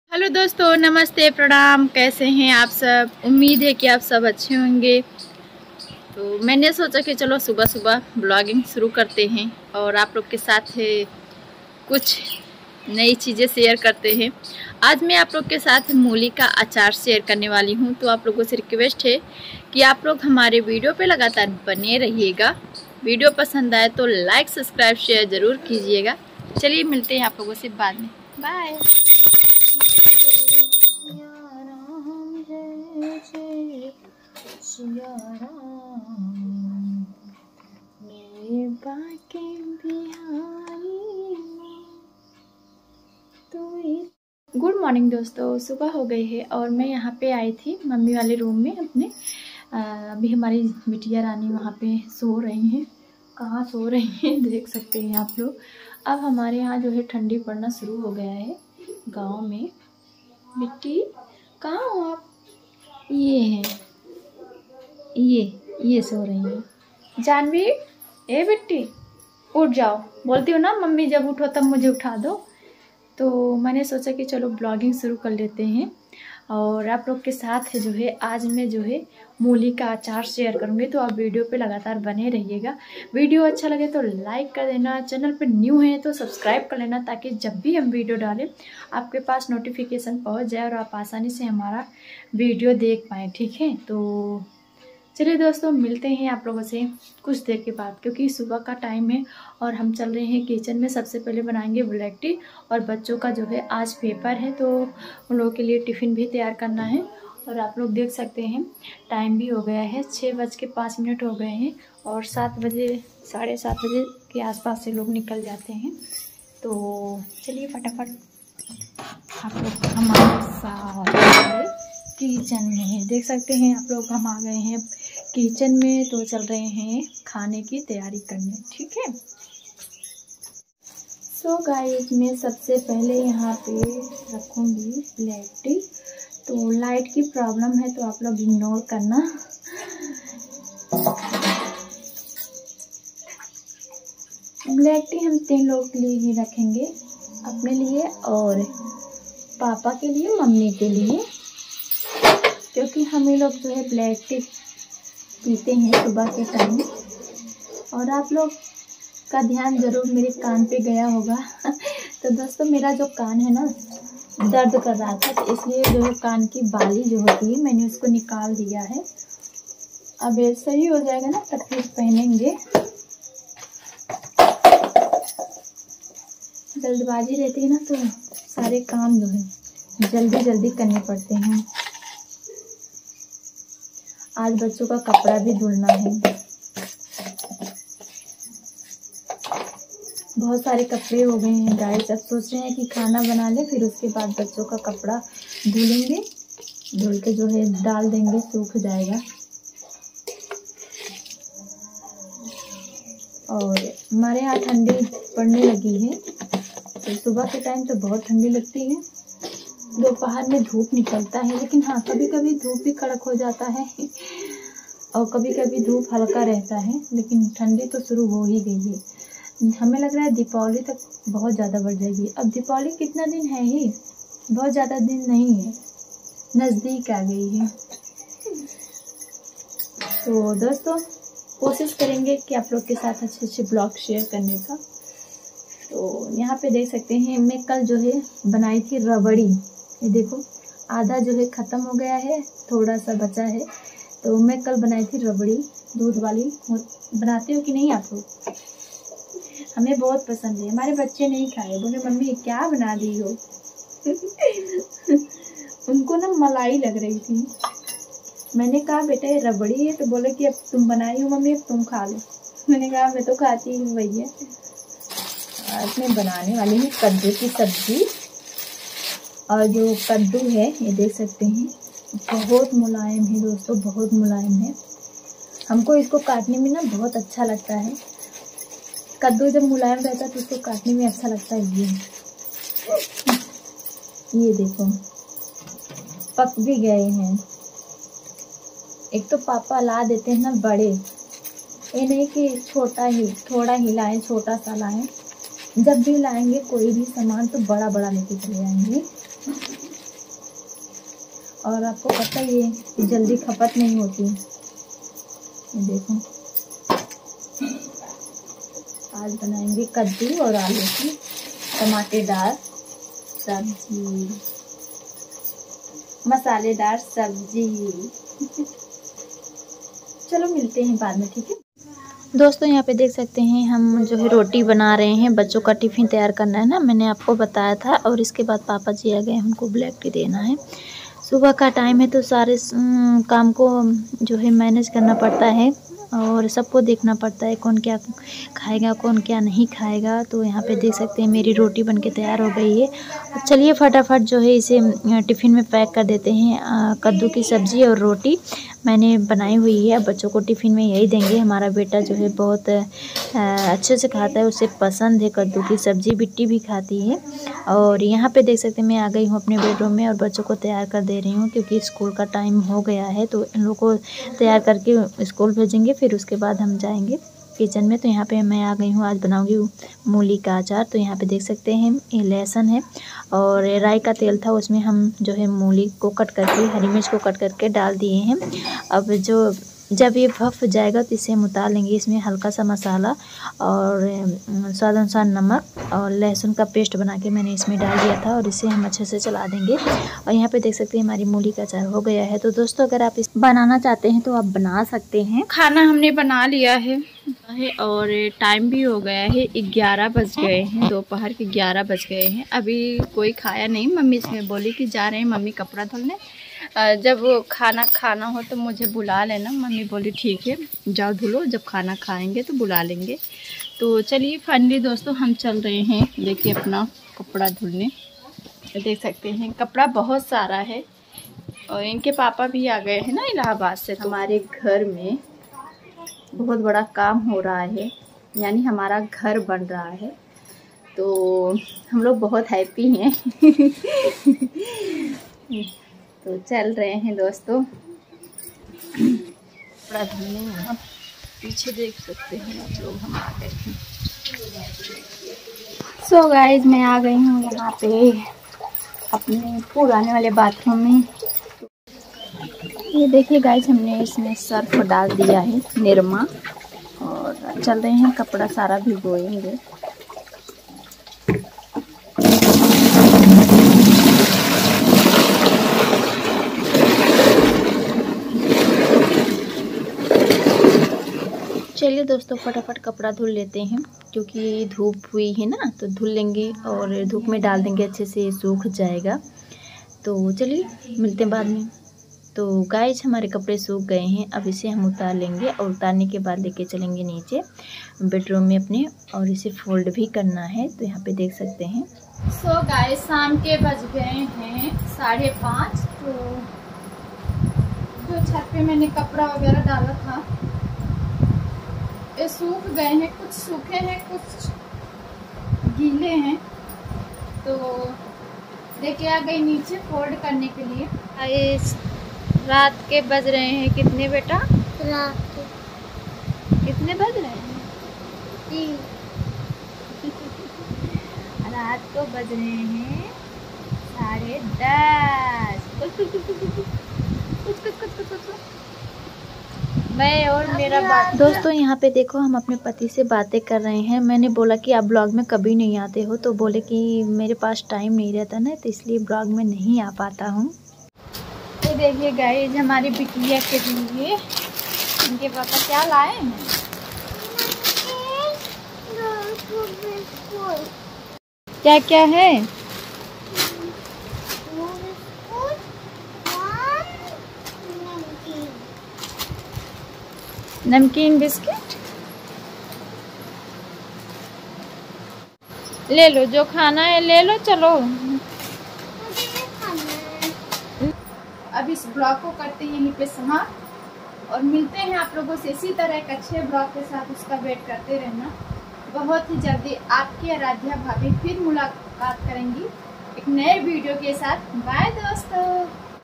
Hello दोस्तों, नमस्ते, प्रणाम। कैसे हैं आप सब? उम्मीद है कि आप सब अच्छे होंगे। तो मैंने सोचा कि चलो सुबह सुबह ब्लॉगिंग शुरू करते हैं और आप लोग के साथ कुछ नई चीज़ें शेयर करते हैं। आज मैं आप लोग के साथ मूली का अचार शेयर करने वाली हूं। तो आप लोगों से रिक्वेस्ट है कि आप लोग हमारे वीडियो पे लगातार बने रहिएगा। वीडियो पसंद आए तो लाइक, सब्सक्राइब, शेयर ज़रूर कीजिएगा। चलिए मिलते हैं आप लोगों से बाद में। बाय। गुड मॉर्निंग दोस्तों, सुबह हो गई है और मैं यहाँ पे आई थी मम्मी वाले रूम में अपने। अभी हमारी बिटिया रानी वहाँ पे सो रही हैं। कहाँ सो रही हैं देख सकते हैं आप लोग। अब हमारे यहाँ जो है ठंडी पड़ना शुरू हो गया है गांव में। बिट्टी कहाँ हो आप? ये है, ये सो रही है। जानवी, ए बिट्टी उठ जाओ। बोलती हूँ ना मम्मी जब उठो तब मुझे उठा दो। तो मैंने सोचा कि चलो ब्लॉगिंग शुरू कर लेते हैं और आप लोग के साथ जो है आज मैं जो है मूली का अचार शेयर करूँगी। तो आप वीडियो पे लगातार बने रहिएगा। वीडियो अच्छा लगे तो लाइक कर देना, चैनल पे न्यू है तो सब्सक्राइब कर लेना, ताकि जब भी हम वीडियो डालें आपके पास नोटिफिकेशन पहुंच जाए और आप आसानी से हमारा वीडियो देख पाएँ। ठीक है, तो चलिए दोस्तों मिलते हैं आप लोगों से कुछ देर के बाद, क्योंकि सुबह का टाइम है और हम चल रहे हैं किचन में। सबसे पहले बनाएंगे ब्लैक टी और बच्चों का जो है आज पेपर है तो उन लोगों के लिए टिफ़िन भी तैयार करना है। और आप लोग देख सकते हैं टाइम भी हो गया है, 6:05 हो गए हैं और 7 बजे 7:30 बजे के आसपास से लोग निकल जाते हैं। तो चलिए फटाफट आप लोग हमारे साथ किचन में देख सकते हैं। आप लोग हम आ गए हैं किचन में, तो चल रहे हैं खाने की तैयारी करने। ठीक है, सो गाइस मैं सबसे पहले यहाँ पे रखूँगी ब्लैक टी। तो लाइट की प्रॉब्लम है तो आप लोग इग्नोर करना। ब्लैक टी हम 3 लोगों के लिए ही रखेंगे, अपने लिए और पापा के लिए, मम्मी के लिए, क्योंकि हम ही लोग जो है ब्लैक टी पीते हैं सुबह के टाइम। और आप लोग का ध्यान ज़रूर मेरे कान पे गया होगा। तो दोस्तों मेरा जो कान है ना दर्द कर रहा था, तो इसलिए जो है कान की बाली जो होती है मैंने उसको निकाल दिया है। अब ये सही हो जाएगा ना तब फिर पहनेंगे। जल्दबाजी रहती है ना तो सारे काम जो है जल्दी जल्दी करने पड़ते हैं। आज बच्चों का कपड़ा भी धुलना है, बहुत सारे कपड़े हो गए हैं गाइस। अब सोच रहे हैं कि खाना बना ले, फिर उसके बाद बच्चों का कपड़ा धुलेंगे, धुल के जो है डाल देंगे, सूख जाएगा। और हमारे यहाँ ठंडी पड़ने लगी है, तो सुबह के टाइम तो बहुत ठंडी लगती है। दोपहर में धूप निकलता है, लेकिन हाँ कभी कभी धूप भी कड़क हो जाता है और कभी कभी धूप हल्का रहता है, लेकिन ठंडी तो शुरू हो ही गई है। हमें लग रहा है दीपावली तक बहुत ज़्यादा बढ़ जाएगी। अब दीपावली कितना दिन है ही, बहुत ज़्यादा दिन नहीं है, नज़दीक आ गई है। तो दोस्तों कोशिश करेंगे कि आप लोग के साथ अच्छे अच्छे ब्लॉग शेयर करने का। तो यहाँ पे देख सकते हैं मैं कल जो है बनाई थी रबड़ी। ये देखो आधा जो है ख़त्म हो गया है, थोड़ा सा बचा है। तो मैं कल बनाई थी रबड़ी, दूध वाली। बनाते हो कि नहीं आप लोग? हमें बहुत पसंद है। हमारे बच्चे नहीं खाए, बोले मम्मी क्या बना दी हो। उनको ना मलाई लग रही थी। मैंने कहा बेटा ये रबड़ी है, तो बोले कि अब तुम बनाई हो मम्मी, अब तुम खा लो। मैंने कहा मैं तो खाती हूँ भैया। आज मैं बनाने वाली हूँ कद्दू की सब्जी। और जो कद्दू है ये देख सकते हैं बहुत मुलायम है दोस्तों, बहुत मुलायम है। हमको इसको काटने में ना बहुत अच्छा लगता है। कद्दू जब मुलायम रहता है तो उसको काटने में अच्छा लगता है। ये देखो पक भी गए हैं। एक तो पापा ला देते हैं ना बड़े, ये नहीं कि थोड़ा ही लाएं, छोटा सा लाएं। जब भी लाएंगे कोई भी सामान तो बड़ा बड़ा लेके चले आएंगे। और आपको पता ही है कि जल्दी खपत नहीं होती। ये देखो, आज बनाएंगे कद्दू और आलू की टमाटेदार सब्जी, मसालेदार सब्जी। चलो मिलते हैं बाद में, ठीक है दोस्तों। यहाँ पे देख सकते हैं हम जो है रोटी बना रहे हैं, बच्चों का टिफ़िन तैयार करना है ना, मैंने आपको बताया था। और इसके बाद पापा जी आ गए, हमको ब्लैक टी देना है। सुबह का टाइम है तो सारे काम को जो है मैनेज करना पड़ता है और सबको देखना पड़ता है कौन क्या खाएगा कौन क्या नहीं खाएगा। तो यहाँ पे देख सकते हैं मेरी रोटी बनके तैयार हो गई है। चलिए फटाफट जो है इसे टिफ़िन में पैक कर देते हैं। कद्दू की सब्ज़ी और रोटी मैंने बनाई हुई है, बच्चों को टिफ़िन में यही देंगे। हमारा बेटा जो है बहुत अच्छे से खाता है, उसे पसंद है कद्दू की सब्ज़ी, बिट्टी भी खाती है। और यहाँ पे देख सकते हैं मैं आ गई हूँ अपने बेडरूम में और बच्चों को तैयार कर दे रही हूँ क्योंकि स्कूल का टाइम हो गया है। तो इन लोगों को तैयार करके स्कूल भेजेंगे, फिर उसके बाद हम जाएंगे किचन में। तो यहाँ पे मैं आ गई हूँ, आज बनाऊंगी मूली का अचार। तो यहाँ पे देख सकते हैं ये लहसुन है और राई का तेल था, उसमें हम जो है मूली को कट करके, हरी मिर्च को कट करके डाल दिए हैं। अब जब ये भफ जाएगा तो इसे हम उतार लेंगे। इसमें हल्का सा मसाला और स्वाद अनुसार नमक और लहसुन का पेस्ट बना के मैंने इसमें डाल दिया था और इसे हम अच्छे से चला देंगे। और यहाँ पे देख सकते हैं हमारी मूली का अचार हो गया है। तो दोस्तों अगर आप इस बनाना चाहते हैं तो आप बना सकते हैं। खाना हमने बना लिया है और टाइम भी हो गया है, 11 बज गए हैं, दोपहर के 11 बज गए हैं। अभी कोई खाया नहीं। मम्मी इसमें बोली कि जा रहे हैं मम्मी कपड़ा धुलने, जब खाना हो तो मुझे बुला लेना। मम्मी बोली ठीक है जाओ धुलो, जब खाना खाएंगे तो बुला लेंगे। तो चलिए फाइनली दोस्तों हम चल रहे हैं लेके अपना कपड़ा धुलने। देख सकते हैं कपड़ा बहुत सारा है और इनके पापा भी आ गए हैं ना इलाहाबाद से। तो हमारे घर में बहुत बड़ा काम हो रहा है, यानी हमारा घर बन रहा है। तो हम लोग बहुत हैप्पी हैं। तो चल रहे हैं दोस्तों कपड़ा धुलने। यहाँ पीछे देख सकते हैं आप लोग, हम आ गए हैं। सो गाइज मैं आ गई हूँ यहाँ पे अपने पुराने वाले बाथरूम में। ये देखिए गाइज हमने इसमें सर्फ डाल दिया है निरमा और चल रहे हैं कपड़ा सारा भिगोएंगे। चलिए दोस्तों फटाफट कपड़ा धुल लेते हैं क्योंकि धूप हुई है ना, तो धुल लेंगे और धूप में डाल देंगे, अच्छे से सूख जाएगा। तो चलिए मिलते हैं बाद में। तो गाइज हमारे कपड़े सूख गए हैं, अब इसे हम उतार लेंगे और उतारने के बाद लेके चलेंगे नीचे बेडरूम में अपने और इसे फोल्ड भी करना है। तो यहाँ पे देख सकते हैं। सो गाइज शाम के बज गए हैं 5:30। तो जो छत पे मैंने कपड़ा वगैरह डाला था ये सूख गए हैं, कुछ सूखे हैं कुछ गीले हैं। तो लेके आ गई नीचे फोल्ड करने के लिए। इस रात के बज रहे हैं कितने बेटा? रात के कितने बज रहे हैं? 3। रात को बज रहे हैं 10:30। मैं और मेरा बात दोस्तों यहाँ पे देखो हम अपने पति से बातें कर रहे हैं। मैंने बोला कि आप ब्लॉग में कभी नहीं आते हो, तो बोले कि मेरे पास टाइम नहीं रहता ना, तो इसलिए ब्लॉग में नहीं आ पाता हूँ। तो देखिए गाइस हमारी बिटिया के लिए इनके पापा क्या लाए हैं। क्या क्या है? नमकीन बिस्किट ले लो, जो खाना है ले लो। चलो अब इस ब्लॉग को करते हैं यहीं पे समाप्त और मिलते हैं आप लोगों से इसी तरह एक अच्छे ब्लॉग के साथ। उसका वेट करते रहना। बहुत ही जल्दी आपकी आराध्या भाभी फिर मुलाकात करेंगी एक नए वीडियो के साथ। बाय दोस्तों।